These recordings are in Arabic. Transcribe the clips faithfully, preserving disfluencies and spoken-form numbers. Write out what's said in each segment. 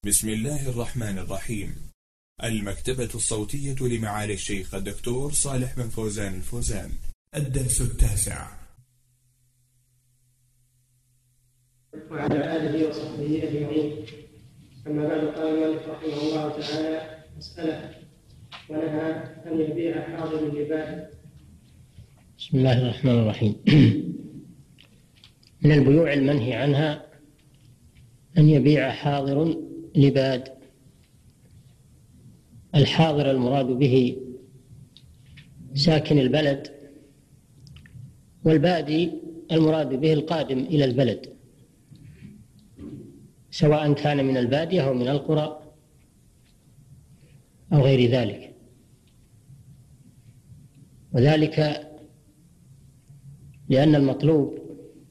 بسم الله الرحمن الرحيم. المكتبة الصوتية لمعالي الشيخ الدكتور صالح بن فوزان الفوزان. الدرس التاسع. وعلى آله وصحبه أجمعين. أما بعد، قال المؤلف رحمه الله تعالى: مسألة: ونهى أن يبيع حاضر اللباد. بسم الله الرحمن الرحيم. من البيوع المنهي عنها أن يبيع حاضر لباد. الحاضر المراد به ساكن البلد، والبادي المراد به القادم إلى البلد، سواء كان من البادية أو من القرى أو غير ذلك. وذلك لأن المطلوب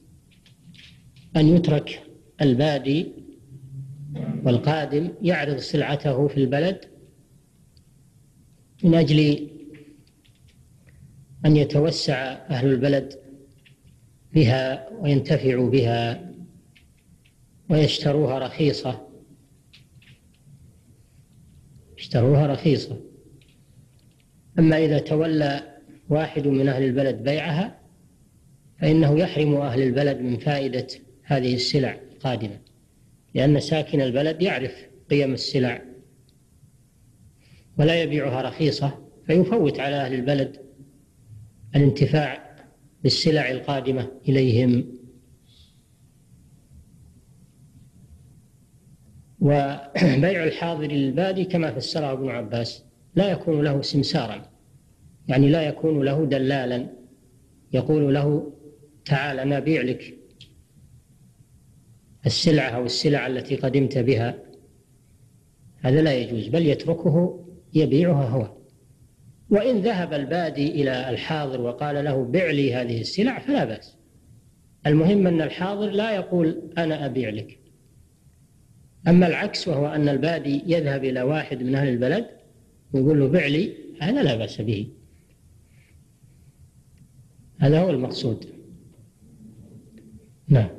أن يترك البادي والقادم يعرض سلعته في البلد من أجل أن يتوسع أهل البلد بها وينتفعوا بها ويشتروها رخيصة يشتروها رخيصة. أما إذا تولى واحد من أهل البلد بيعها فإنه يحرم أهل البلد من فائدة هذه السلع القادمة، لأن ساكن البلد يعرف قيم السلع ولا يبيعها رخيصة، فيفوت على أهل البلد الانتفاع بالسلع القادمة إليهم. وبيع الحاضر للبادي كما فسره ابن عباس لا يكون له سمسارا، يعني لا يكون له دلالا يقول له تعال أنا أبيع لك السلعة أو السلع التي قدمت بها، هذا لا يجوز، بل يتركه يبيعها هو. وإن ذهب البادي إلى الحاضر وقال له بع لي هذه السلع فلا بأس. المهم أن الحاضر لا يقول أنا أبيع لك. أما العكس، وهو أن البادي يذهب إلى واحد من أهل البلد ويقول له بع لي، هذا لا بأس به، هذا هو المقصود. نعم.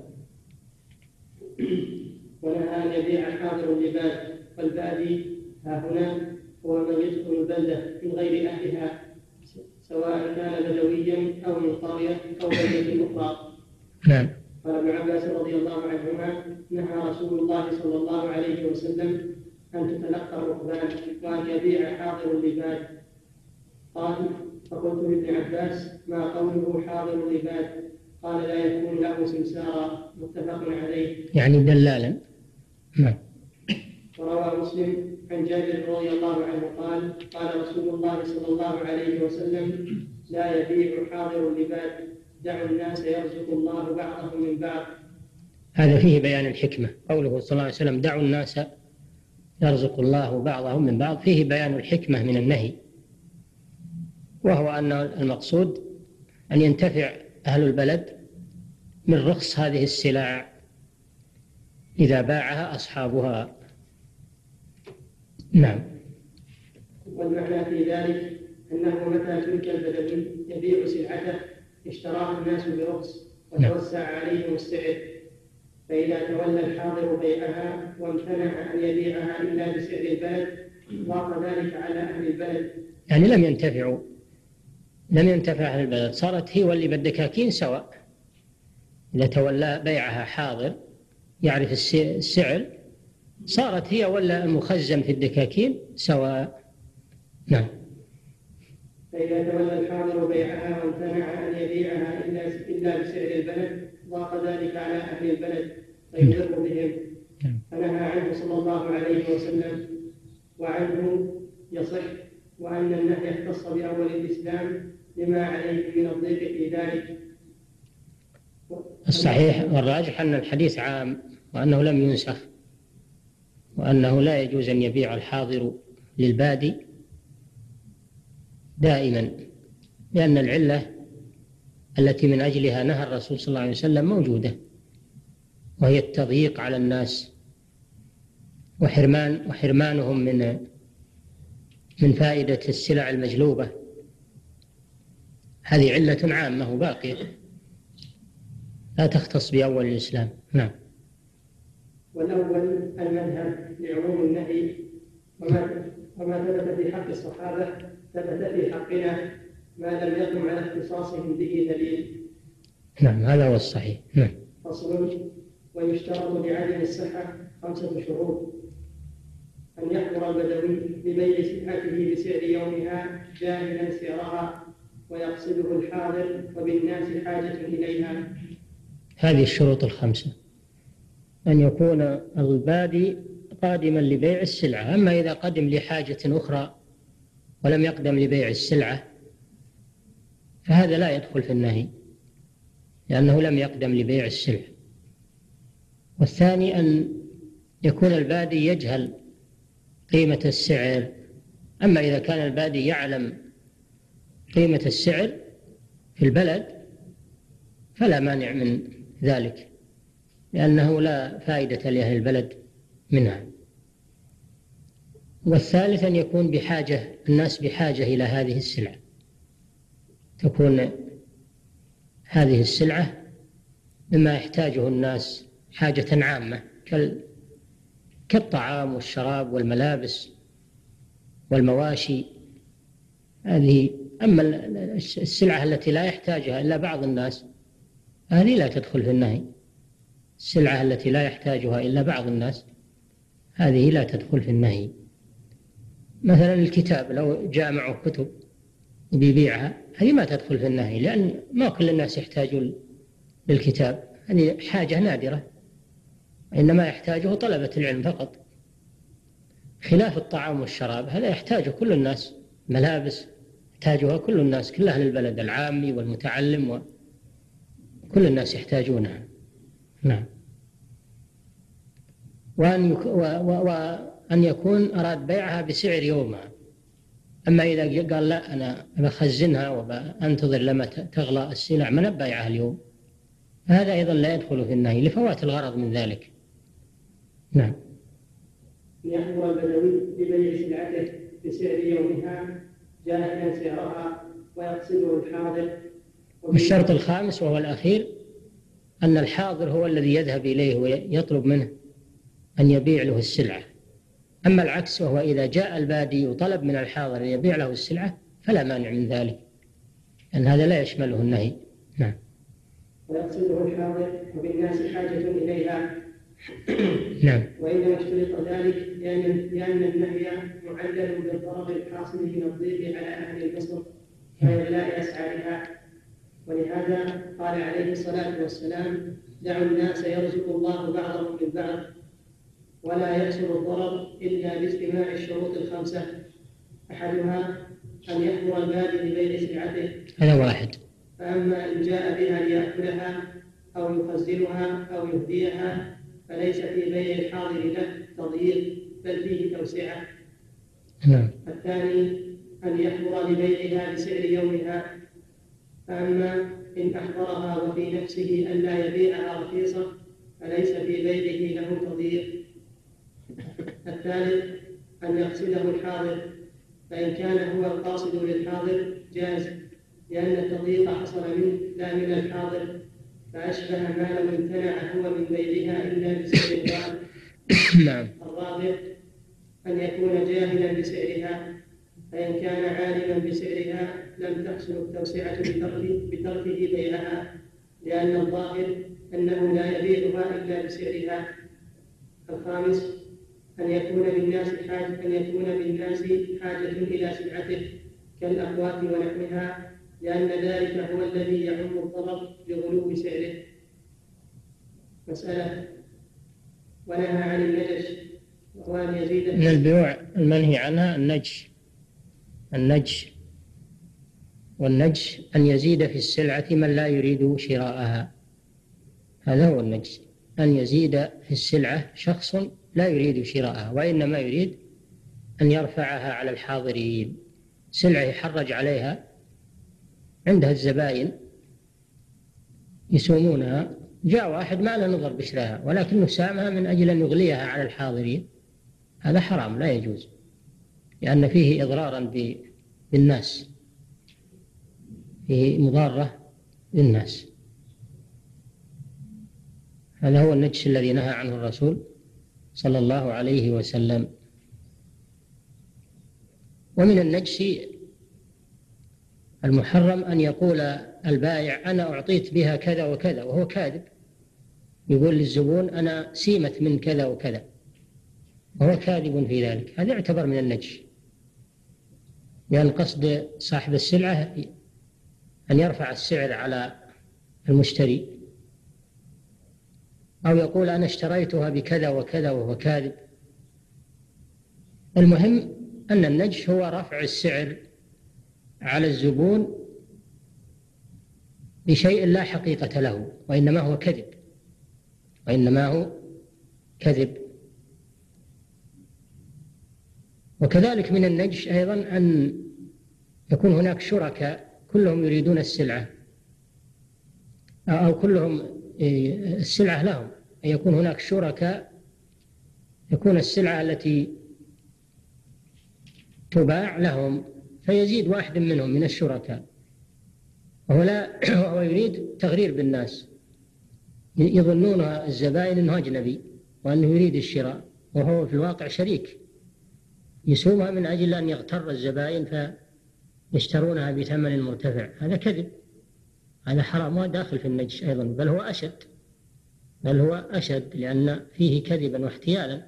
ونهى أن يبيع حاضر اللباد، والبادي ها هنا هو من يدخل البلدة من غير أهلها، سواء كان بدويا أو من قرية أو بلدة أخرى. نعم. قال ابن عباس رضي الله عنهما: نهى رسول الله صلى الله عليه وسلم أن تتلقى الركبان وأن يبيع حاضر اللباد. قال: فقلت لابن عباس: ما قوله حاضر اللباد؟ قال: لا يكون له سمسارا. متفق عليه. يعني دلالا. نعم. وروى مسلم عن جابر رضي الله عنه قال: قال رسول الله صلى الله عليه وسلم: لا يبيع حاضر اللباد، دعوا الناس يرزق الله بعضهم من بعض. هذا فيه بيان الحكمة، قوله صلى الله عليه وسلم دعوا الناس يرزق الله بعضهم من بعض، فيه بيان الحكمة من النهي، وهو أن المقصود أن ينتفع أهل البلد من رخص هذه السلع إذا باعها أصحابها. نعم. والمعنى في ذلك أنه متى ترك البدوي يبيع سلعته اشتراها الناس برخص وتوسع عليهم السعر، فإذا تولى الحاضر بيعها وامتنع أن يبيعها إلا بسعر البلد ضاق ذلك على أهل البلد، يعني لم ينتفعوا لم ينتفع أهل البلد، صارت هي واللي بالدكاكين سواء. إذا تولى بيعها حاضر يعرف السعر صارت هي ولا المخزن في الدكاكين سواء. نعم. فإذا تولى الحاضر بيعها وامتنع أن يبيعها إلا بسعر البلد ضاق ذلك على أهل البلد فيضر بهم، فنهى عنه صلى الله عليه وسلم، وعنه يصح، وأن النهي يختص بأول الإسلام لما عليه من الضيق في ذلك. الصحيح والراجح أن الحديث عام وأنه لم ينسخ، وأنه لا يجوز أن يبيع الحاضر للبادي دائما، لأن العلة التي من أجلها نهى الرسول صلى الله عليه وسلم موجودة، وهي التضييق على الناس وحرمان وحرمانهم من من فائدة السلع المجلوبة. هذه علة عامة باقية لا تختص بأول الإسلام. نعم. والأول المذهب لعموم النهي، وما وما ثبت في حق الصحابة ثبت في حقنا ما لم يقم على اختصاصهم به دليل. نعم هذا هو الصحيح. نعم. فصل. ويشترط لعدم الصحة خمسة شروط: أن يحضر البدوي ببيع سلعته بسعر يومها جاهلا سعرها ويقصده الحاضر وبالناس حاجة إليها. هذه الشروط الخمسة: أن يكون البادي قادما لبيع السلعة، أما إذا قدم لحاجة أخرى ولم يقدم لبيع السلعة فهذا لا يدخل في النهي لأنه لم يقدم لبيع السلعة. والثاني أن يكون البادي يجهل قيمة السعر، أما إذا كان البادي يعلم قيمة السعر في البلد فلا مانع من ذلك، لأنه لا فائدة لأهل البلد منها. والثالث أن يكون بحاجة الناس بحاجة إلى هذه السلعة، تكون هذه السلعة مما يحتاجه الناس حاجة عامة كالطعام والشراب والملابس والمواشي هذه. أما السلعة التي لا يحتاجها إلا بعض الناس هذه لا تدخل في النهي. السلعة التي لا يحتاجها إلا بعض الناس هذه لا تدخل في النهي. مثلا الكتاب لو جاء معه كتب بيبيعها هذه ما تدخل في النهي، لأن ما كل الناس يحتاجون للكتاب، هذه حاجة نادرة إنما يحتاجه طلبة العلم فقط. خلاف الطعام والشراب هذا يحتاجه كل الناس، ملابس يحتاجها كل الناس، كل أهل البلد، العامي والمتعلم وكل الناس يحتاجونها. نعم. وأن, يك... و... و... وأن يكون أراد بيعها بسعر يومها، أما إذا قال لا أنا بخزنها وبأنتظر لما تغلى السلع من أبيعها اليوم هذا أيضا لا يدخل في النهي لفوات الغرض من ذلك. نعم. يحضر البدوي ببيع سلعته بسعر يومها جاهلا سعرها ويقصده الحاضر. الشرط الخامس وهو الأخير أن الحاضر هو الذي يذهب إليه ويطلب منه أن يبيع له السلعة. أما العكس وهو إذا جاء البادي وطلب من الحاضر أن يبيع له السلعة فلا مانع من ذلك، لأن هذا لا يشمله النهي. نعم. ويقصده الحاضر وبالناس حاجة إليها. نعم. وإنما اشترط ذلك لأن النهي معلل بالضرر الحاصل من الضيق على أهل البصر وإغلاء أسعارها، ولهذا قال عليه الصلاة والسلام: دعوا الناس يرزق الله بعضهم من بعض ولا يحصل الضرر إلا باجتماع الشروط الخمسة، أحدها أن يحضر البادي ببيع سلعته، هذا واحد. فأما إن جاء بها ليأكلها أو يخزنها أو يهديها فليس في بيع الحاضر له تضييق بل فيه توسعة. نعم. الثاني أن يحضر لبيعها بسعر يومها، فأما إن أحضرها وفي نفسه أن لا يبيعها رخيصة فليس في بيعه له تضييق. الثالث أن يقصده الحاضر، فإن كان هو القاصد للحاضر جاز، لأن التضييق حصل منه لا من الحاضر، فأشبه ما لو امتنع هو من بيعها إلا بسعر الغالب. نعم. الرابع أن يكون جاهلا بسعرها، فإن كان عالما بسعرها لم تحصل التوسعة بتركه بيعها، لأن الظاهر أنه لا يبيعها إلا بسعرها. الخامس أن يكون بالناس حاجة أن يكون بالناس حاجة إلى سلعته كالأقوات ونحوها، لأن ذلك هو الذي يعم الضرر بغلو سعره. مسألة. ونهى عن النجش وهو أن يزيد من البيوع المنهي عنها النجش. النجش والنجش أن يزيد في السلعة من لا يريد شراءها، هذا هو النجش، أن يزيد في السلعة شخص لا يريد شراءها وإنما يريد أن يرفعها على الحاضرين. سلعة يحرج عليها عندها الزبائن يسومونها، جاء واحد ما له نظر بشراها ولكنه سامها من أجل أن يغليها على الحاضرين، هذا حرام لا يجوز، لأن فيه إضرارا بالناس، فيه مضارة بالناس. هذا هو النجش الذي نهى عنه الرسول صلى الله عليه وسلم. ومن النجس المحرم أن يقول البائع أنا أعطيت بها كذا وكذا وهو كاذب، يقول للزبون أنا سيمت من كذا وكذا وهو كاذب في ذلك، هذا يعتبر من النجس، لأن قصد صاحب السلعة أن يرفع السعر على المشتري، أو يقول أنا اشتريتها بكذا وكذا وهو كاذب. المهم أن النجش هو رفع السعر على الزبون بشيء لا حقيقة له، وإنما هو كذب وإنما هو كذب. وكذلك من النجش أيضا أن يكون هناك شركاء كلهم يريدون السلعة أو كلهم السلعة لهم، أن يكون هناك شركاء يكون السلعة التي تباع لهم، فيزيد واحد منهم من الشركاء وهو, لا وهو يريد تغرير بالناس، يظنون الزبائن أنه أجنبي وأنه يريد الشراء وهو في الواقع شريك، يسومها من أجل أن يغتر الزبائن فيشترونها بثمن مرتفع. هذا كذب، هذا حرام وداخل في النجس أيضا، بل هو أشد بل هو أشد لأن فيه كذبا واحتيالا.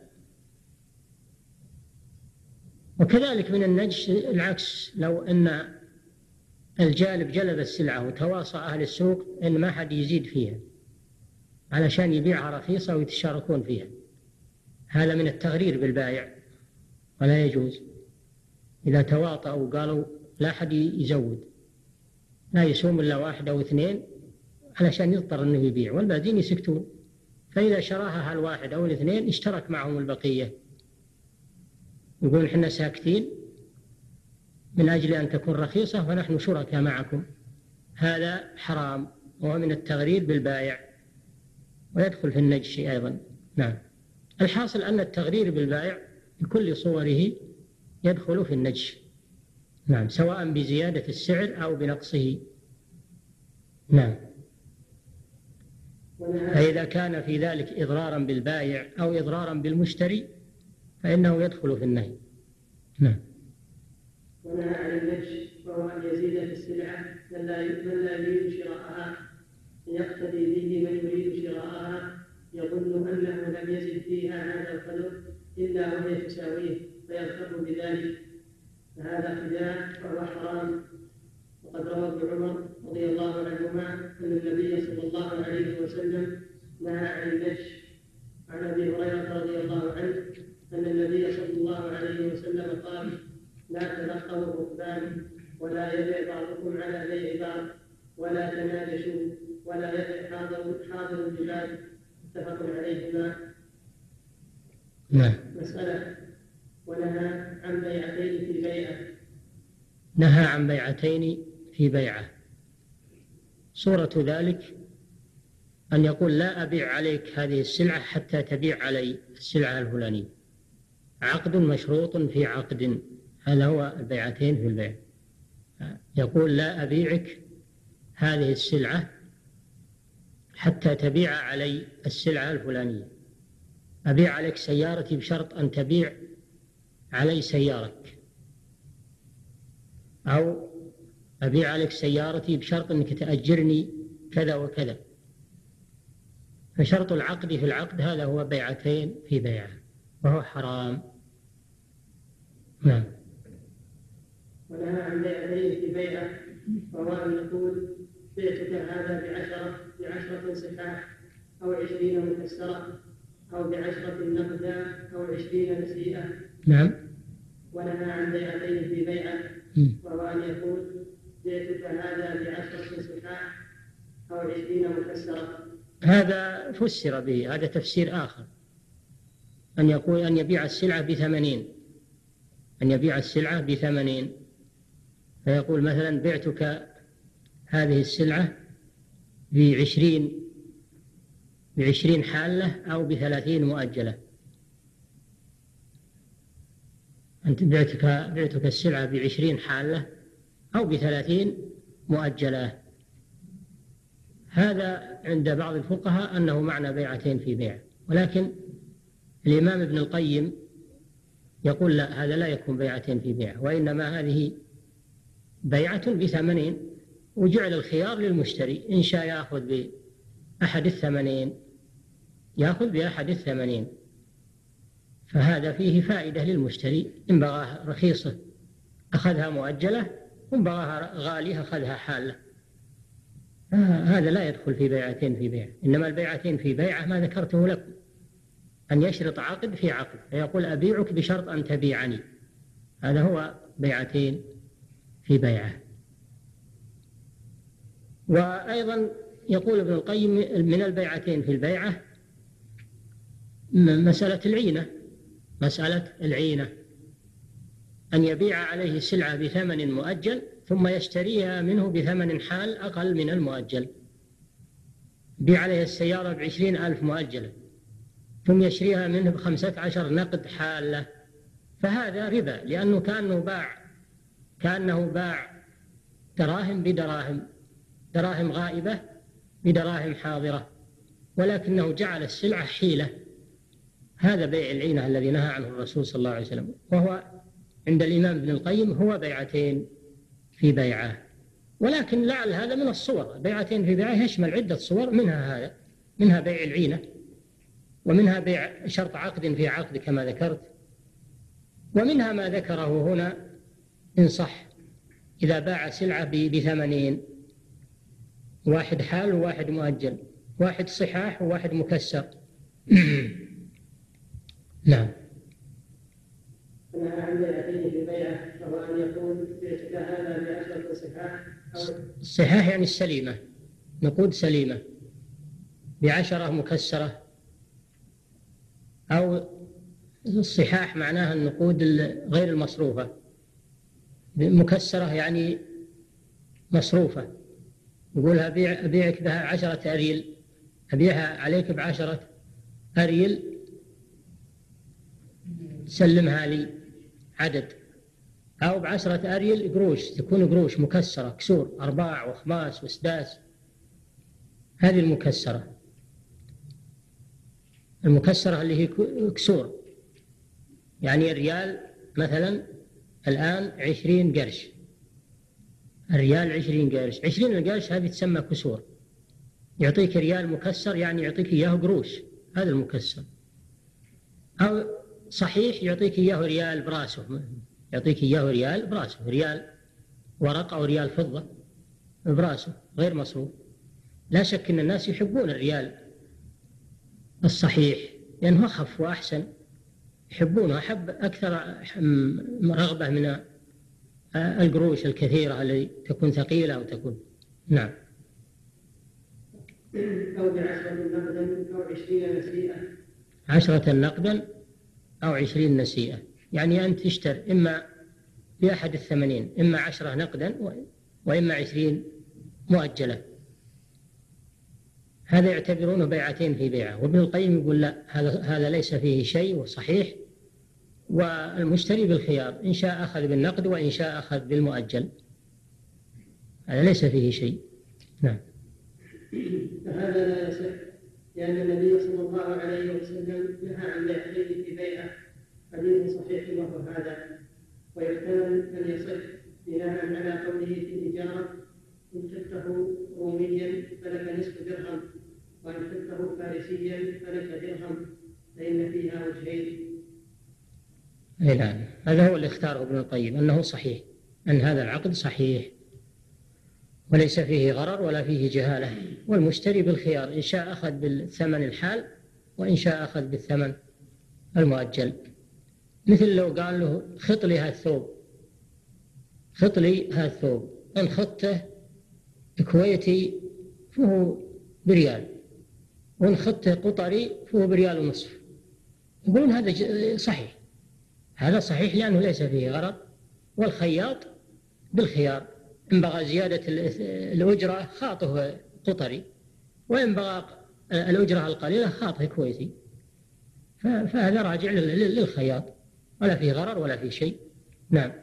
وكذلك من النجس العكس، لو أن الجالب جلب السلعة وتواصى أهل السوق إن ما حد يزيد فيها علشان يبيعها رخيصة ويتشاركون فيها، هذا من التغرير بالبائع ولا يجوز. إذا تواطؤوا وقالوا لا حد يزود، لا يسوم إلا واحد أو اثنين علشان يضطر أنه يبيع والباقين يسكتون، فإذا شراها هالواحد أو الاثنين اشترك معهم البقية، يقول إحنا ساكتين من أجل أن تكون رخيصة فنحن شركاء معكم. هذا حرام وهو من التغرير بالبائع ويدخل في النجش أيضا. نعم، الحاصل أن التغرير بالبائع بكل صوره يدخل في النجش، نعم، سواء بزيادة السعر أو بنقصه. نعم، فإذا كان في ذلك إضرارا بالبائع أو إضرارا بالمشتري فإنه يدخل في النهي. نعم. ونهى عن النجش وهو أن يزيد في السلعة من لا يريد شراءها، يقتدي به من يريد شراءها يظن أنه لم يزد فيها هذا القدر إلا وهي تساويه فيغتر بذلك، فهذا خداع وهو حرام. وقد روى ابن عمر رضي الله عنهما أن النبي صلى الله عليه وسلم نهى عن النجش. عن أبي هريرة رضي الله عنه أن النبي صلى الله عليه وسلم قال لا تلقوا الركبان ولا يبيع بعضكم على بيع بعض ولا تناجشوا ولا يبيع حاضر حاضر الجبال. متفق عليهما. نعم. مسألة. ونهى عن بيعتين في بيعة. نهى عن بيعتين في بيعة، صورة ذلك أن يقول لا أبيع عليك هذه السلعة حتى تبيع علي السلعة الفلانية، عقد مشروط في عقد، هذا هو البيعتين في البيع. يقول لا أبيعك هذه السلعة حتى تبيع علي السلعة الفلانية، أبيع عليك سيارتي بشرط أن تبيع علي سيارتك، أو أبيع عليك سيارتي بشرط أنك تأجرني كذا وكذا. فشرط العقد في العقد هذا هو بيعتين في بيعة وهو حرام. نعم. ونهى عن بيعتين في بيعة وهو أن يقول بعتك هذا بعشرة بعشرة صحاح أو عشرين مكسرة أو بعشرة نقدا أو عشرين نسيئة. نعم. ونهى عن بيعتين في بيعة وهو أن يقول بعتك هذا بعشرة صحاح أو عشرين مكسرة. هذا فسر به، هذا تفسير آخر، أن يقول أن يبيع السلعة بثمانين، أن يبيع السلعة بثمانين، فيقول مثلا بعتك هذه السلعة بعشرين بعشرين حالة أو بثلاثين مؤجلة. أنت بعتك بعتك السلعة بعشرين حالة أو بثلاثين مؤجلة. هذا عند بعض الفقهاء أنه معنى بيعتين في بيع، ولكن الإمام ابن القيم يقول لا، هذا لا يكون بيعتين في بيعة، وإنما هذه بيعة بثمنين، وجعل الخيار للمشتري، إن شاء يأخذ بأحد الثمنين يأخذ بأحد الثمنين، فهذا فيه فائدة للمشتري، إن بغاها رخيصة أخذها مؤجلة، وإن بغاها غالية أخذها حالة. هذا لا يدخل في بيعتين في بيعة، إنما البيعتين في بيعة ما ذكرته لكم، أن يشرط عقد في عقد، فيقول أبيعك بشرط أن تبيعني، هذا هو بيعتين في بيعة. وأيضا يقول ابن القيم من البيعتين في البيعة مسألة العينة، مسألة العينة أن يبيع عليه سلعة بثمن مؤجل ثم يشتريها منه بثمن حال أقل من المؤجل. بيع عليه السيارة بعشرين ألف مؤجلة ثم يشتريها منه بخمسة عشر نقد حالة، فهذا ربا، لأنه كأنه باع كأنه باع دراهم بدراهم، دراهم غائبة بدراهم حاضرة، ولكنه جعل السلعة حيلة. هذا بيع العينة الذي نهى عنه الرسول صلى الله عليه وسلم، وهو عند الإمام ابن القيم هو بيعتين في بيعة. ولكن لعل هذا من الصور، بيعتين في بيعة يشمل عدة صور، منها هذا، منها بيع العينة، ومنها بيع شرط عقد في عقد كما ذكرت، ومنها ما ذكره هنا إن صح، إذا باع سلعة بثمنين، واحد حال وواحد مؤجل، واحد صحاح وواحد مكسر. نعم. نهى عن بيعتين في بيعة، وهو أن يكون بعتك هذا بعشرة صحاح. الصحاح يعني السليمة، نقود سليمة بعشرة مكسرة، أو الصحاح معناها النقود غير المصروفة، مكسرة يعني مصروفة، يقولها أبيع أبيعك بها عشرة أريل، أبيعها عليك بعشرة أريل سلمها لي عدد، أو بعشرة أريل قروش، تكون قروش مكسرة كسور أرباع وخماس وسداس، هذه المكسرة. المكسرة اللي هي كسور، يعني الريال مثلا الآن عشرين قرش، الريال عشرين قرش، عشرين القرش هذه تسمى كسور، يعطيك ريال مكسر يعني يعطيك إياه قروش، هذا المكسر. أو صحيح يعطيك إياه ريال براسه، يعطيك إياه ريال براسه، ريال ورق أو ريال فضة براسه غير مصروف. لا شك أن الناس يحبون الريال الصحيح لأنه أخف وأحسن، يحبونه أحب أكثر رغبة من القروش الكثيرة التي تكون ثقيلة أو تكون. نعم. أو بعشرة نقدا أو عشرين نسيئة. عشرة نقدا أو عشرين نسيئة، يعني أنت تشتري إما بأحد الثمنين، إما عشرة نقدا وإما عشرين مؤجلة، هذا يعتبرونه بيعتين في بيعة. وابن القيم يقول لا، هذا هذا ليس فيه شيء وصحيح، والمشتري بالخيار، إن شاء أخذ بالنقد وإن شاء أخذ بالمؤجل، هذا ليس فيه شيء. نعم. فهذا لا يصح، لأن النبي صلى الله عليه وسلم نهى عن بيعتين في بيعة، حديث صحيح وهو هذا. ويحتمل أن يصح بناء على قوله في الإجارة: إن كنته روميا فلك نصف درهم، وإن كنته فارسيا فلك درهم، فإن فيها وجهين. أي نعم، هذا هو اللي اختاره ابن القيم، أنه صحيح، أن هذا العقد صحيح وليس فيه غرر ولا فيه جهالة، والمشتري بالخيار، إن شاء أخذ بالثمن الحال وإن شاء أخذ بالثمن المؤجل. مثل لو قال له خط لي هذا الثوب، خط لي هذا الثوب، إن خطته كويتي فهو بريال، وإن خطته قطري فهو بريال ونصف، يقولون هذا صحيح، هذا صحيح لأنه ليس فيه غرر، والخياط بالخيار، إن بغى زيادة الأجرة خاطه قطري، وإن بغى الأجرة القليلة خاطه كويتي، فهذا راجع للخياط، ولا فيه غرر ولا فيه شيء. نعم.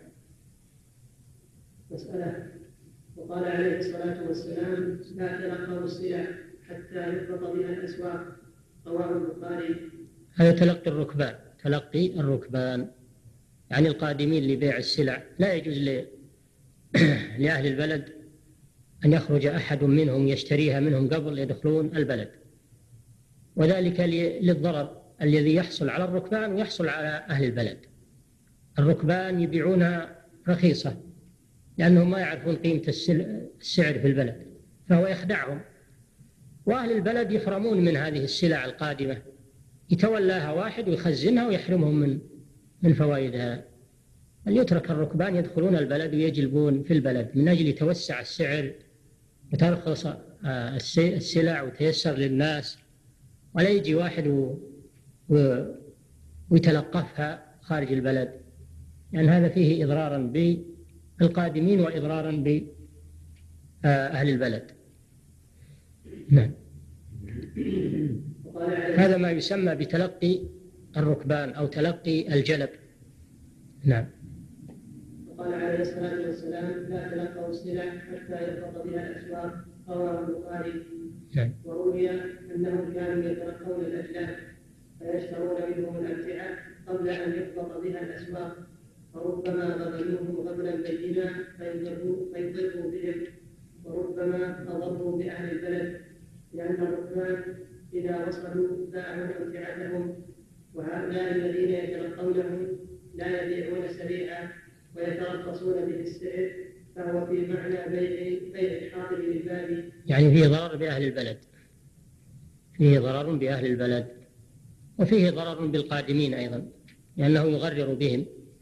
مسألة. وقال عليه الصلاة والسلام: لا تلقوا السلع حتى يخلط بها الأسواق، رواه البخاري. هذا تلقي الركبان، تلقي الركبان يعني القادمين لبيع السلع. لا يجوز لأهل البلد أن يخرج أحد منهم يشتريها منهم قبل يدخلون البلد، وذلك للضرر الذي يحصل على الركبان ويحصل على أهل البلد. الركبان يبيعونها رخيصة لأنهم ما يعرفون قيمة السعر في البلد، فهو يخدعهم، وأهل البلد يحرمون من هذه السلع القادمة، يتولاها واحد ويخزنها ويحرمهم من من فوائدها. ليترك الركبان يدخلون البلد ويجلبون في البلد من أجل يتوسع السعر وترخص السلع وتيسر للناس، ولا يجي واحد ويتلقفها خارج البلد، لأن يعني هذا فيه إضرارا بالقادمين وإضرارا بأهل البلد. نعم. هذا ما يسمى بتلقي الركبان أو تلقي الجلب. نعم. وقال عليه الصلاة والسلام: لا تلقوا السلع حتى يرفق بها الأسواق، رواه البخاري. نعم. وروي أنهم كانوا يتلقون الأجلاب فيشترون منهم الأمتعة قبل أن يرفق بها الأسواق، فربما غبنوهم غبنا بينا فيضروا بهم، وربما أضروا بأهل البلد، لأن الركبان إذا وصلوا باعوا أمتعتهم، وهؤلاء الذين يتلقونهم لا يبيعون سريعا ويترخصون به السعر، فهو في معنى بيع بيع الحاضر للبادي. يعني فيه ضرر بأهل البلد، فيه ضرر بأهل البلد، وفيه ضرر بالقادمين أيضا، لأنه يغرر بهم،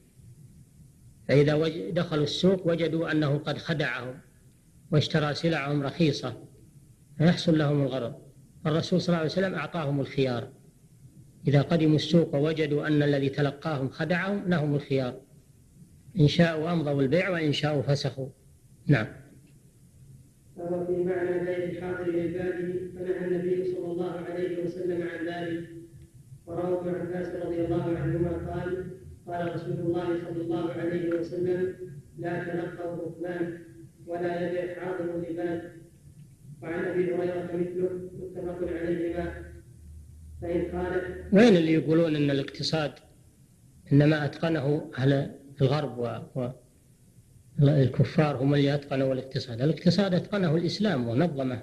فإذا دخلوا السوق وجدوا أنه قد خدعهم واشترى سلعهم رخيصة فيحصل لهم الغرر. الرسول صلى الله عليه وسلم أعطاهم الخيار، إذا قدموا السوق ووجدوا أن الذي تلقاهم خدعهم لهم الخيار، إن شاءوا أمضوا البيع وإن شاءوا فسخوا. نعم. فهو في معنى بيع الحاضر للبادي، فنهى النبي صلى الله عليه وسلم عن ذلك. وروى ابن عباس رضي الله عنهما قال: قال رسول الله صلى الله عليه وسلم: لا تلقوا الركبان ولا يبيع حاضر لباد. وعن أبي هريرة مثله، متفق عليهما. فإن قال: وين اللي يقولون أن الاقتصاد إنما أتقنه أهل الغرب والكفار هم اللي أتقنوا الاقتصاد؟ الاقتصاد أتقنه الإسلام ونظمه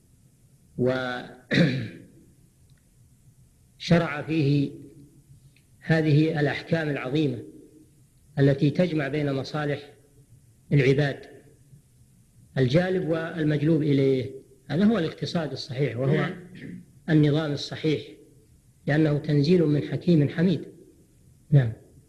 وشرع فيه هذه الأحكام العظيمة التي تجمع بين مصالح العباد، الجالب والمجلوب إليه. هذا هو الاقتصاد الصحيح، وهو النظام الصحيح، لأنه تنزيل من حكيم حميد. نعم.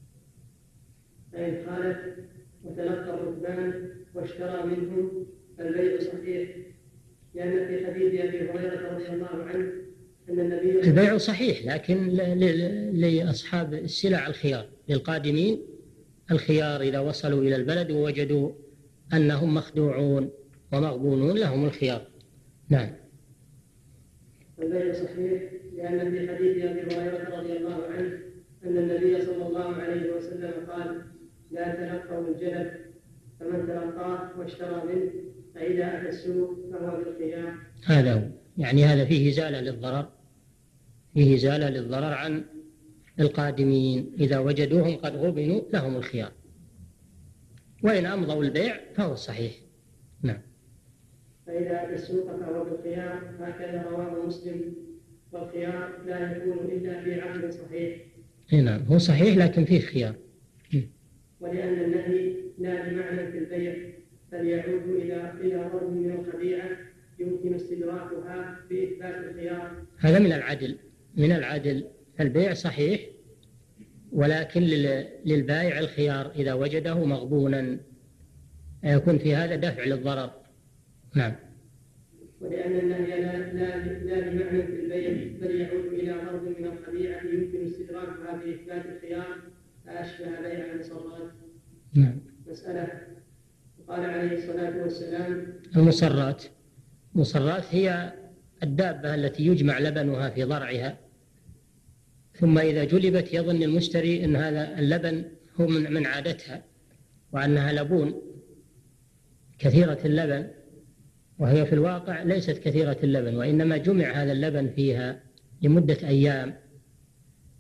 فإن قالت: وتلقى الركبان واشترى منهم، البيع صحيح، لأن في حديث أبي هريرة رضي الله عنه أن النبي البيع صحيح، لكن لأصحاب السلع الخيار، للقادمين الخيار إذا وصلوا إلى البلد ووجدوا أنهم مخدوعون ومغبونون لهم الخيار. نعم. البيع صحيح، لأن في حديث أبي هريرة رضي الله عنه أن النبي صلى الله عليه وسلم قال: لا تلقوا الجلب، فمن تلقاه واشترى منه فإذا أتى السوق فهو بالخيار. هذا هو، يعني هذا فيه إزالة للضرر، فيه إزالة للضرر عن القادمين، إذا وجدوهم قد غبنوا لهم الخيار، وإن أمضوا البيع فهو صحيح. نعم. فإذا أتى السوق فهو بالخيار، هكذا رواه مسلم. والخيار لا يكون إلا في عقد صحيح. نعم، هو صحيح لكن فيه خيار. ولأن النهي لا بمعنى في البيع، بل يعود إلى إلى ضرب من الخديعة يمكن استدراكها بإثبات الخيار. هذا من العدل، من العدل. البيع صحيح، ولكن للبائع الخيار إذا وجده مغبونا، يكون في هذا دفع للضرر. نعم. ولأن النهي لا لا لا بمعنى في البيع، بل يعود إلى ضرب من الخديعة يمكن استدراكها بإثبات الخيار، فأشبه بيع المصرات. نعم. مسألة. قال عليه الصلاة والسلام: المصرات، المصرات هي الدابة التي يجمع لبنها في ضرعها، ثم إذا جلبت يظن المشتري أن هذا اللبن هو من من عادتها، وأنها لبون كثيرة اللبن، وهي في الواقع ليست كثيرة اللبن، وإنما جمع هذا اللبن فيها لمدة أيام،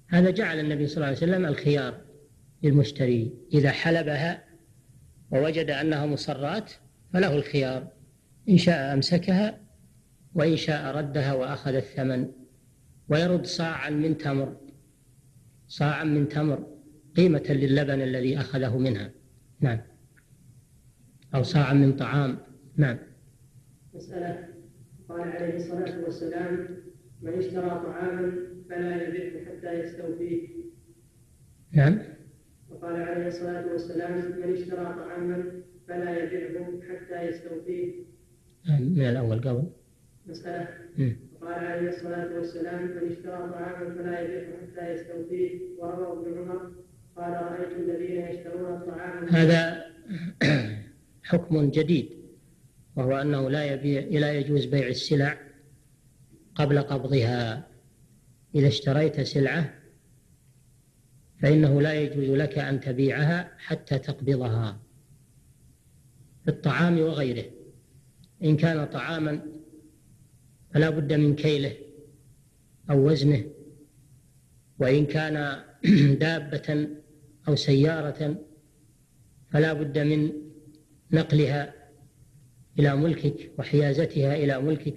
هذا جعل النبي صلى الله عليه وسلم الخيار للمشتري إذا حلبها ووجد أنها مصرات فله الخيار، إن شاء أمسكها وإن شاء ردها وأخذ الثمن، ويرد صاعا من تمر، صاعا من تمر قيمة للبن الذي أخذه منها. نعم. أو صاعا من طعام. نعم. مسألة. قال عليه الصلاة والسلام: من اشترى طعاما فلا يبيعه حتى يستوفيه. نعم. وقال عليه الصلاة والسلام: من اشترى طعاما فلا يبيعه حتى يستوفيه. من الأول قبل. مسألة. م. وقال عليه الصلاة والسلام: من اشترى طعاما فلا يبيعه حتى يستوفيه. وروى ابن عمر قال: رأيت الذين يشترون الطعام. هذا حكم جديد، وهو أنه لا يبيع لا يجوز بيع السلع قبل قبضها. إذا اشتريت سلعة فإنه لا يجوز لك أن تبيعها حتى تقبضها، في الطعام وغيره. إن كان طعاما فلا بد من كيله أو وزنه، وإن كان دابة أو سيارة فلا بد من نقلها إلى ملكك وحيازتها إلى ملكك،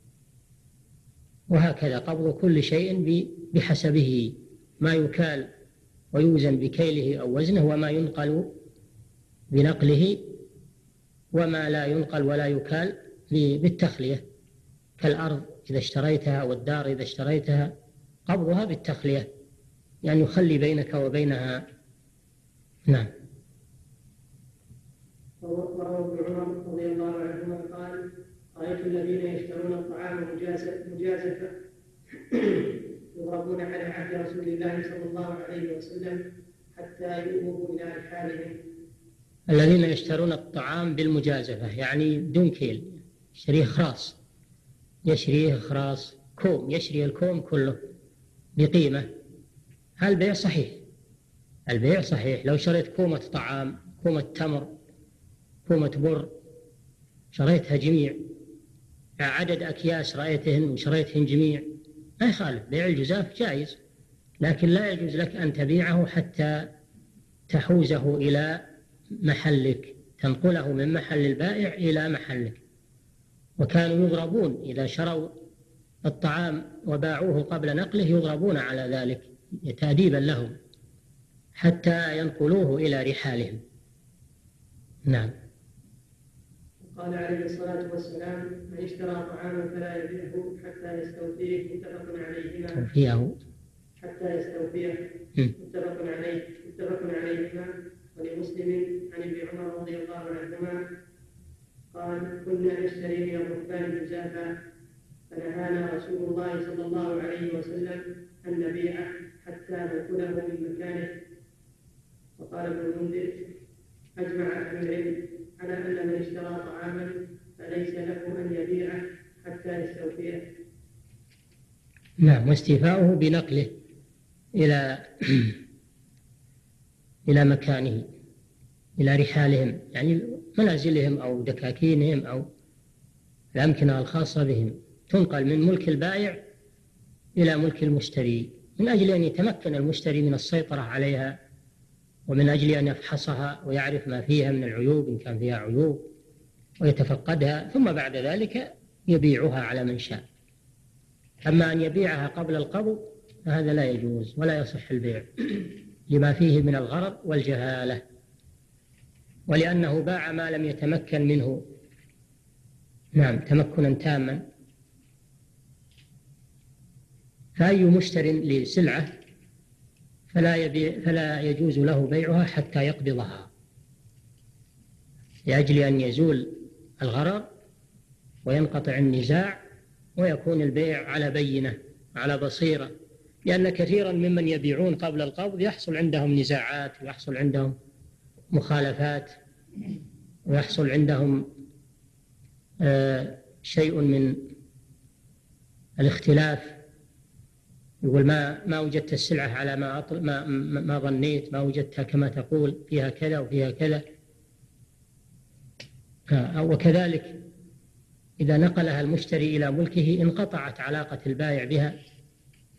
وهكذا قبض كل شيء بحسبه، ما يكال ويوزن بكيله أو وزنه، وما ينقل بنقله، وما لا ينقل ولا يكال بالتخلية، كالأرض إذا اشتريتها والدار إذا اشتريتها قبضها بالتخلية، يعني يخلي بينك وبينها. نعم. وروى ابن عمر رضي الله عنهما قال: رأيت الذين يشترون الطعام مجازفة يضربون على عهد رسول الله صلى الله عليه وسلم حتى يؤووا إلى رحالهم. الذين يشترون الطعام بالمجازفة يعني بدون كيل، يشتريه خراص، يشتريه خراص كوم، يشتري الكوم كله بقيمة. هالبيع صحيح، البيع صحيح. لو شريت كومة طعام، كومة تمر، كومة بر، شريتها جميع، عدد أكياس رأيتهن وشريتهن جميع، ما يخالف، بيع الجزاف جائز، لكن لا يجوز لك أن تبيعه حتى تحوزه إلى محلك، تنقله من محل البائع إلى محلك. وكانوا يضربون إذا شروا الطعام وباعوه قبل نقله، يضربون على ذلك تأديبا لهم حتى ينقلوه إلى رحالهم. نعم. قال عليه الصلاة والسلام: من اشترى طعاما فلا يبيعه حتى يستوفيه. متفق عليهما. فيه حتى يستوفيه. متفق عليه متفق عليهما. ولمسلم عن ابن عمر رضي الله عنهما قال: كنا نشتري من الركبان جزافا فنهانا رسول الله صلى الله عليه وسلم أن نبيعه حتى ننقله من مكانه. وقال ابن المنذر: أجمع أهل العلم على أن من اشترى طعاما فليس له أن يبيعه حتى يستوفيه. نعم. واستيفاؤه بنقله إلى إلى مكانه، إلى رحالهم، يعني منازلهم أو دكاكينهم أو الأمكنة الخاصة بهم، تنقل من ملك البائع إلى ملك المشتري، من أجل أن يتمكن المشتري من السيطرة عليها، ومن أجل أن يفحصها ويعرف ما فيها من العيوب إن كان فيها عيوب ويتفقدها، ثم بعد ذلك يبيعها على من شاء. أما أن يبيعها قبل القبض فهذا لا يجوز ولا يصح البيع لما فيه من الغرر والجهالة، ولأنه باع ما لم يتمكن منه نعم تمكنا تاما. فأي مشتر لسلعة فلا, يبيع فلا يجوز له بيعها حتى يقبضها، لأجل أن يزول الغرر وينقطع النزاع ويكون البيع على بينة على بصيرة. لأن كثيرا ممن يبيعون قبل القبض يحصل عندهم نزاعات ويحصل عندهم مخالفات ويحصل عندهم آه شيء من الاختلاف، يقول ما ما وجدت السلعة على ما ما ما ظنيت، ما وجدتها كما تقول، فيها كذا وفيها كذا.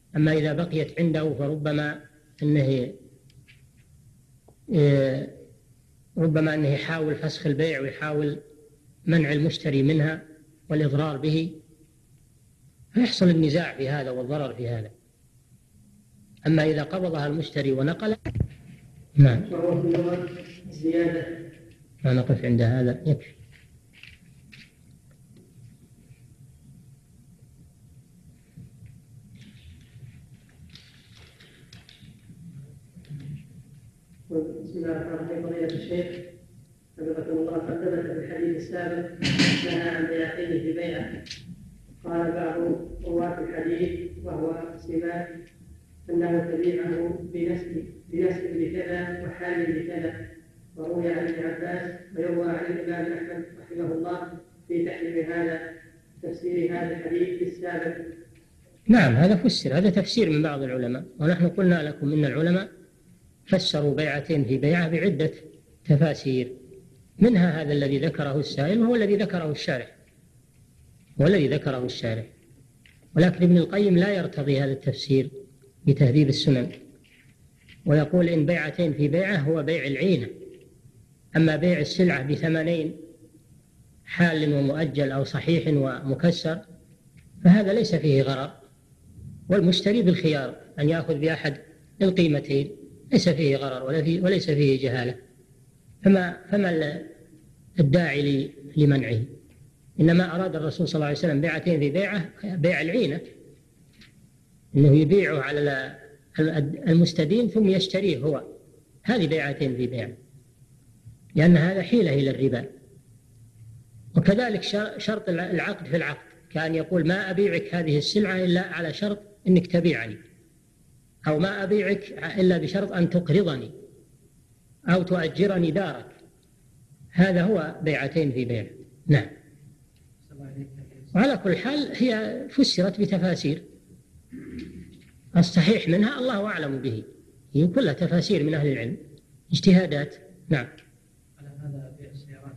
أما إذا بقيت عنده فربما أنه ربما أنه يحاول فسخ البيع ويحاول منع المشتري منها والإضرار به، فيحصل النزاع في هذا والضرر في هذا. أما إذا قبضها المشتري ونقل نعم ما نقف عند هذا يكفي. بسم الله الرحمن الرحيم. فضيلة الشيخ حفظكم الله، قد ثبت في الحديث السابق نهى عن بيعتين في بيعه. قال بعض رواة الحديث وهو سماك أنه تبيعه بنسب بنسب لكذا وحال لكذا، وروي عن ابن عباس ويروى عن الإمام أحمد رحمه الله في تحريم هذا تفسير هذا الحديث السابق. نعم هذا فسر، هذا تفسير من بعض العلماء، ونحن قلنا لكم إن العلماء فسروا بيعتين في بيعة بعدة تفاسير، منها هذا الذي ذكره السائل وهو الذي ذكره الشارح والذي ذكره الشارح ولكن ابن القيم لا يرتضي هذا التفسير بتهذيب السنن، ويقول إن بيعتين في بيعة هو بيع العينة. أما بيع السلعة بثمنين حال ومؤجل أو صحيح ومكسر فهذا ليس فيه غرر، والمشتري بالخيار أن يأخذ بأحد القيمتين، ليس فيه غرر ولا فيه وليس فيه جهالة. فما, فما الداعي لمنعه؟ إنما أراد الرسول صلى الله عليه وسلم بيعتين في بيعة بيع العينة، إنه يبيعه على المستدين ثم يشتريه هو، هذه بيعتين في بيعة، لأن هذا حيلة إلى الربا. وكذلك شرط العقد في العقد، كان يقول ما أبيعك هذه السلعة إلا على شرط أنك تبيعني، أو ما أبيعك إلا بشرط أن تقرضني أو تؤجرني دارك، هذا هو بيعتين في بيع. نعم. وعلى كل حال هي فسرت بتفاسير، الصحيح منها الله أعلم به، هي كلها تفاسير من أهل العلم اجتهادات. نعم. على هذا بيع السيارات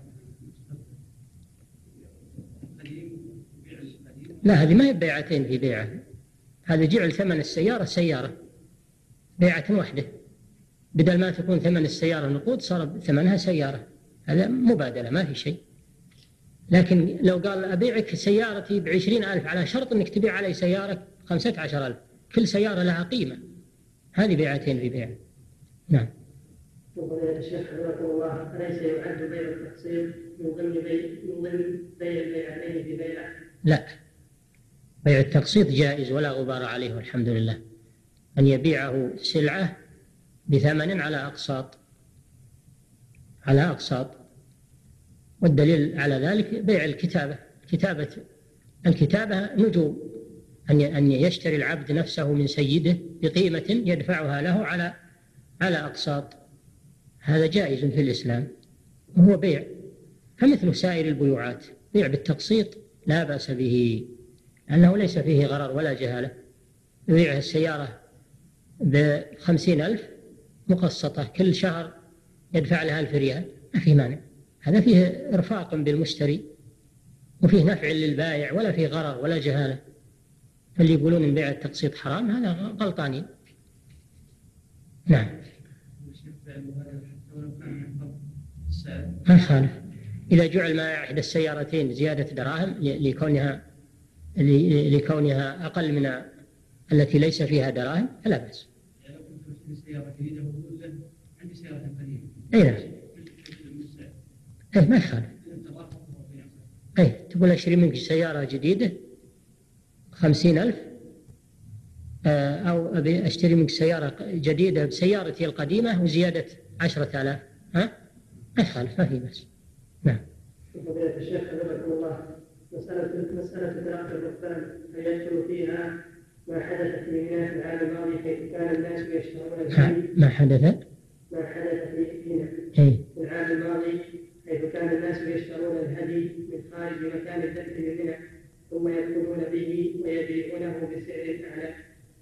لا هذه ما هي بيعتين في بيعة، هذا جعل ثمن السيارة سيارة بيعة واحدة، بدل ما تكون ثمن السيارة نقود صار ثمنها سيارة، هذا مبادلة ما في شيء. لكن لو قال أبيعك سيارتي بعشرين ألف على شرط أنك تبيع علي سيارة خمسة عشر ألف، كل سيارة لها قيمة، هذه بيعتين في بيع. نعم. وقال الشيخ حفظكم الله، أليس يعد بيع التقسيط من ضمن بيع من ضمن بيع البيعتين في بيعة؟ لا، بيع التقسيط جائز ولا غبار عليه والحمد لله، أن يبيعه سلعة بثمن على أقساط على أقساط والدليل على ذلك بيع الكتابة كتابة الكتابة نجوم، أن يشتري العبد نفسه من سيده بقيمة يدفعها له على على أقساط، هذا جائز في الإسلام وهو بيع، فمثل سائر البيوعات بيع بالتقسيط لا بأس به، لأنه ليس فيه غرر ولا جهالة. يبيع السيارة بخمسين ألف مقسطة كل شهر يدفع لها ألف ريال، ما في مانع، هذا فيه إرفاق بالمشتري وفيه نفع للبائع ولا فيه غرر ولا جهالة. اللي يقولون إن بيع التقسيط حرام هذا غلطانين. نعم. ما يخالف إذا جعل مع إحدى السيارتين زيادة دراهم لكونها لكونها أقل من التي ليس فيها دراهم فلا بأس. يعني لو كنت أشتري سيارة جديدة وأقول له عندي سيارة قديمة. أي نعم. إيه ما يخالف. إيه تقول أشتري منك سيارة جديدة خمسين ألف أو أبي أشتري منك سيارة جديدة بسيارتي القديمة وزيادة عشرة آلاف، ها ما يخالف ما في بأس. نعم. فضيلة الشيخ حفظكم الله، مسألة مسألة تلقي الركبان هل يدخل فيها ما حدث في منى في العام الماضي حيث كان الناس يشترون الهدي؟ ما حدث؟ ما حدث في منى في العام الماضي حيث كان الناس يشترون الهدي من خارج مكان الذبح بمنى ثم يدخلون به ويبيعونه بسعر أعلى.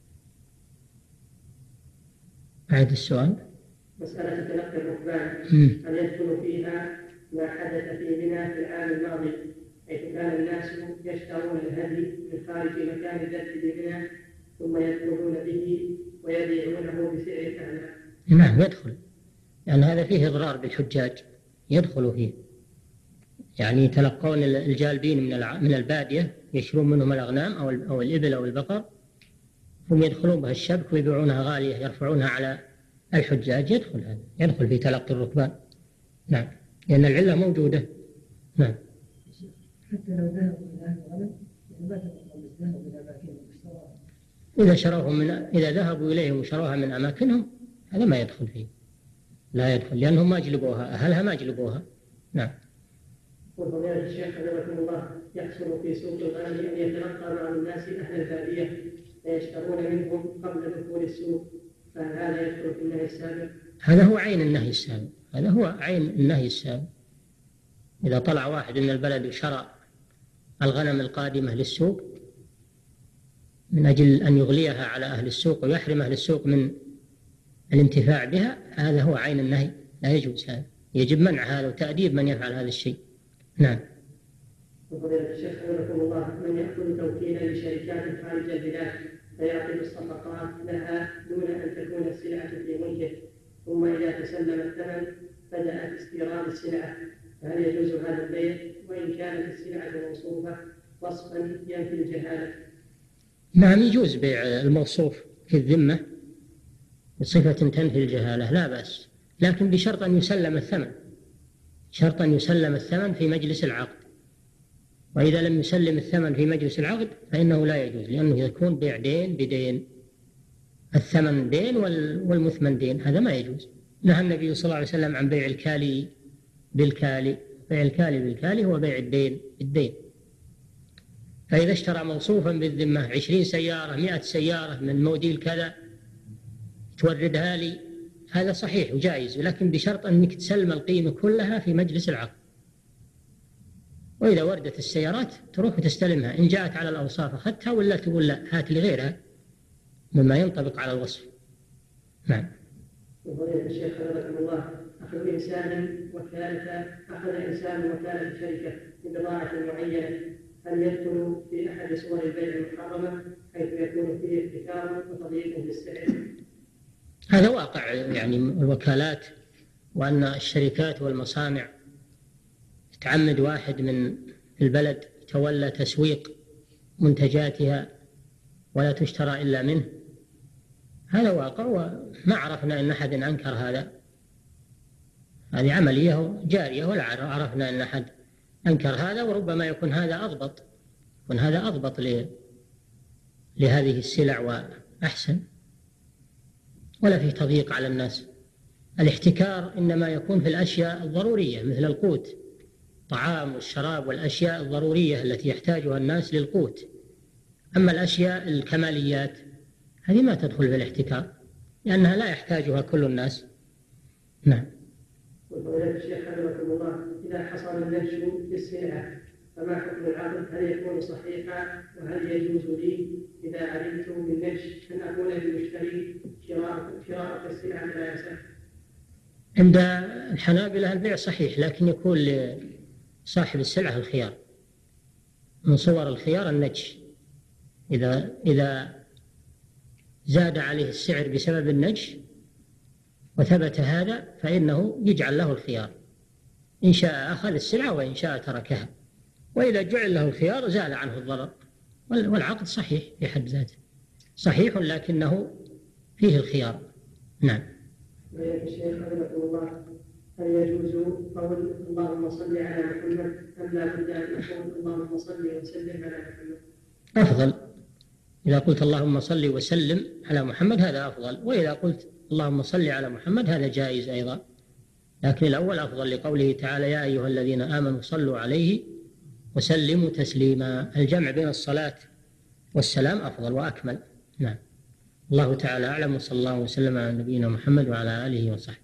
أعد السؤال. مسألة تلقي الركبان هل يدخل فيها ما حدث في منى في العام الماضي حيث كان الناس يشترون الهدي من خارج مكان الذبح بمنى ثم يدخلون به ويبيعونه بسعر أعلى. نعم يدخل، لأن يعني هذا فيه إضرار بالحجاج، يدخل فيه، يعني يتلقون الجالبين من من البادية يشترون منهم الأغنام أو أو الإبل أو البقر، هم يدخلون بها الشبك ويبيعونها غالية يرفعونها على الحجاج، يدخل هذا، يدخل في تلقي الركبان. نعم، لأن العلة موجودة. نعم. حتى لو ذهبوا إلى أهل الغنم ما تبقى الذهب إلى أماكنهم واشتراها. إذا شروهم من إذا ذهبوا إليهم وشروها من أماكنهم هذا ما يدخل فيه، لا يدخل، لأنهم ما جلبوها، أهلها ما جلبوها. نعم. وفضيلة الشيخ حفظكم الله، يحصل في سوق الغنم أن يتلقى بعض الناس أهل البادية فيشترون منهم قبل دخول السوق، فهل هذا يدخل في النهي السابق؟ هذا هو عين النهي السابق، هذا هو عين النهي السابق. إذا طلع واحد من البلد وشرى الغنم القادمة للسوق من أجل أن يغليها على أهل السوق ويحرم أهل السوق من الانتفاع بها، هذا هو عين النهي، لا يجوز هذا، يجب منع هذا وتأديب من يفعل هذا الشيء. نعم. وفضيلة الشيخ حفظكم الله، من يأخذ توكيلا لشركات خارج البلاد فيعقد الصفقات لها دون أن تكون السلعة في ملكه، ثم إذا تسلم الثمن بدأت استيراد السلعة، فهل يجوز هذا البيع وإن كانت السلعة موصوفة وصفا ينفي الجهالة؟ نعم يجوز بيع الموصوف في الذمة بصفة تنفي الجهالة، لا بأس، لكن بشرط أن يسلم الثمن، شرط أن يسلم الثمن في مجلس العقد، وإذا لم يسلم الثمن في مجلس العقد فإنه لا يجوز، لأنه يكون بيع دين بدين، الثمن دين والمثمن دين، هذا ما يجوز. نهى النبي صلى الله عليه وسلم عن بيع الكالي بالكالي، بيع الكالي بالكالي هو بيع الدين بالدين. فإذا اشترى موصوفا بالذمة عشرين سيارة مئة سيارة من موديل كذا توردها لي، هذا صحيح وجائز، لكن بشرط أنك تسلم القيمة كلها في مجلس العقد. وإذا وردت السيارات تروح وتستلمها، إن جاءت على الأوصاف أخذتها، ولا تقول لا هات لي غيرها مما ينطبق على الوصف. نعم. وفضيلة الشيخ حفظكم الله، أخذ إنسان وكالة أخذ إنسان وكالة شركة ببضاعة معينة، هل يدخل في أحد صور البيع المحرمة حيث يكون فيه احتكار وتضييق للسعر؟ هذا واقع، يعني الوكالات، وأن الشركات والمصانع تعمد واحد من البلد تولى تسويق منتجاتها ولا تشترى إلا منه، هذا واقع، وما عرفنا أن أحد أنكر هذا، هذه عملية جارية ولا عرفنا أن أحد أنكر هذا، وربما يكون هذا أضبط، يكون هذا أضبط لهذه السلع وأحسن، ولا فيه تضييق على الناس. الاحتكار إنما يكون في الأشياء الضرورية مثل القوت، الطعام والشراب والأشياء الضرورية التي يحتاجها الناس للقوت، أما الأشياء الكماليات هذه ما تدخل في الاحتكار لأنها لا يحتاجها كل الناس. نعم. وفضيلة الشيخ حفظكم الله، إذا حصل النجش في السلعة فما حكم العقد؟ هل يكون صحيحا؟ وهل يجوز لي إذا علمت بالنجش أن أقول للمشتري شراء شراء السلعة لا يصح؟ عند الحنابلة البيع صحيح، لكن يكون لصاحب السلعة الخيار، من صور الخيار النجش، إذا إذا زاد عليه السعر بسبب النجش وثبت هذا فإنه يجعل له الخيار، إن شاء أخذ السلعة وإن شاء تركها، وإذا جعل له الخيار زال عنه الضرر، والعقد صحيح في حد ذاته، صحيح لكنه فيه الخيار. نعم. ويا الشيخ حفظكم الله، هل يجوز قول اللهم صل على محمد أم لا بد أن نقول اللهم صل وسلم على محمد؟ أفضل، إذا قلت اللهم صل وسلم على محمد هذا أفضل، وإذا قلت اللهم صل على محمد هذا جائز أيضا، لكن الأول أفضل لقوله تعالى يا أيها الذين آمنوا صلوا عليه وسلموا تسليما، الجمع بين الصلاة والسلام أفضل وأكمل. نعم. الله تعالى أعلم، وصلى الله وسلم على نبينا محمد وعلى آله وصحبه.